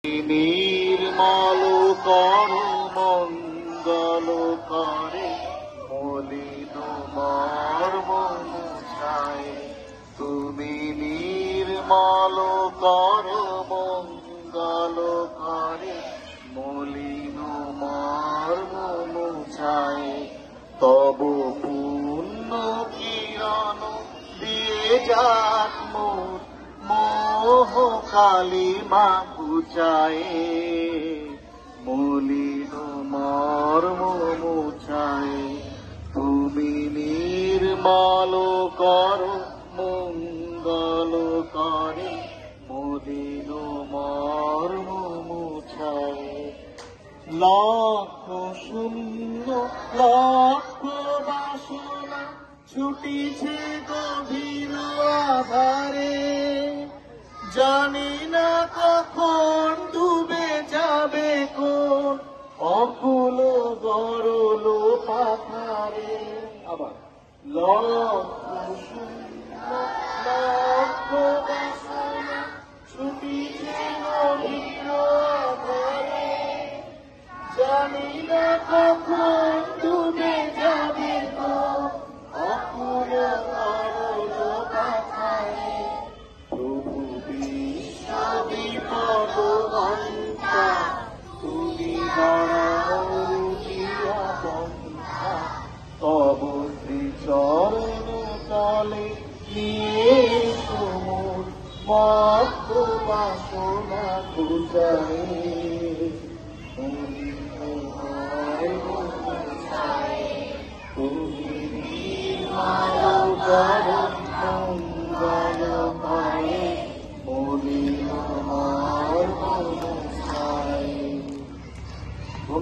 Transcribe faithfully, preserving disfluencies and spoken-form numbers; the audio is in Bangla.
নির্মল কর মঙ্গল করে মলিন মর্ম মুছায়। তুমি নির্মল কর মঙ্গল করে মলিন মর্ম মুছায়। তব পুণ্য কিরণ দিয়ে যাক মোর মোহ কালিমা ঘুচায়। মলিন মর্ম মুছায়। তুমি নির্মল কর মঙ্গল করে মলিন মর্ম মুছায়। লক্ষ শূন্য লক্ষ বাসনা ছুটিছে গভীর আধারে। জানি না কখন ডুবে যাবে কোন অকুল গরল পাথারে। আবার লক্ষ শূন্য লক্ষ বাসনা ছুটিছে গভীর আধারে। জানি না কখন ডুবে যাবে কোন অকুল গরল পাথারে। প্রভু বিশ্ব বিপদ হন্তা তুমি গড়িয়া পন্থা। তব শ্রীচরণ তলে নিয়ে মোর মত্ত বাসনা ঘুচায়। তুমি